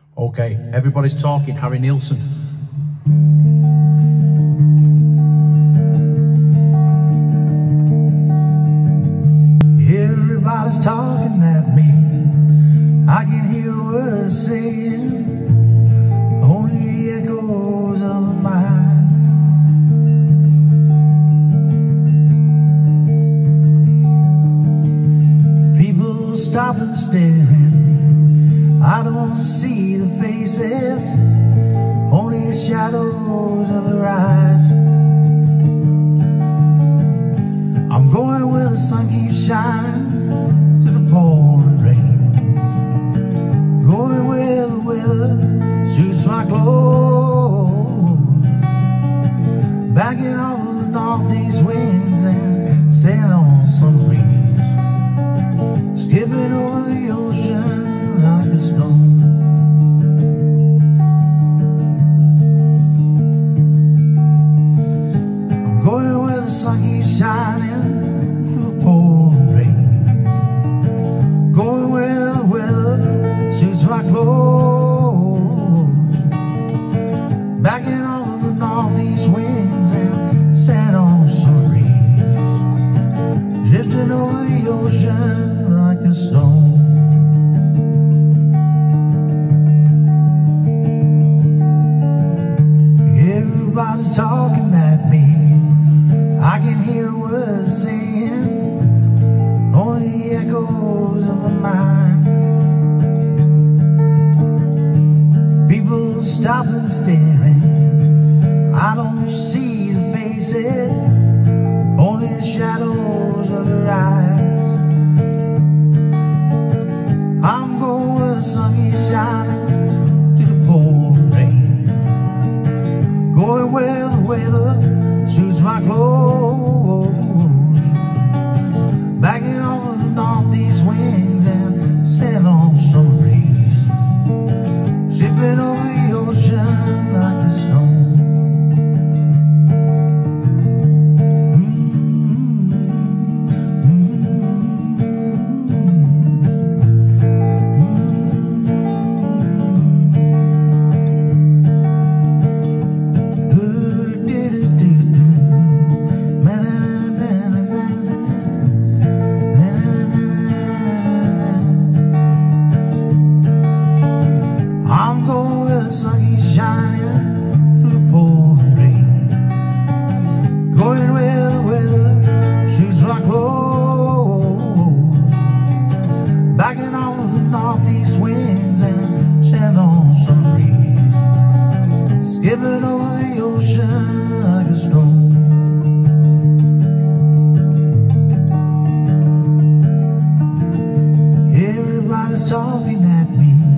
Okay, everybody's talking. Harry Nilsson. Everybody's talking at me. I can hear what they're saying. Only the echoes of a mind. People stop and staring. I don't see the faces, only the shadows of their eyes. I'm going where the sun keeps shining to the pouring rain, going where the weather suits my clothes, backing off of the northeast winds and sailing on some breeze, skipping over the ocean like a stone. I'm going where the sun keeps shining through the pouring rain, going where the weather suits my clothes, backing off of the northeast winds and sand on some breeze, drifting over the ocean like a stone. Everybody's talking at me. I can hear what they're saying, only the echoes of my mind. People stop and staring. I don't see the faces, only the shadows of their eyes. I'm going where the sun keeps shining to the pouring rain, going where the weather suits my clothes, backing off of the northeast winds and sailing on some breeze, shipping over the ocean like a stone. I'm going where the sun keeps shining through the pouring rain, going where the weather suits my clothes, backing off of the northeast winds and sailing on some breeze, skipping over the ocean like a stone. Everybody's talking at me.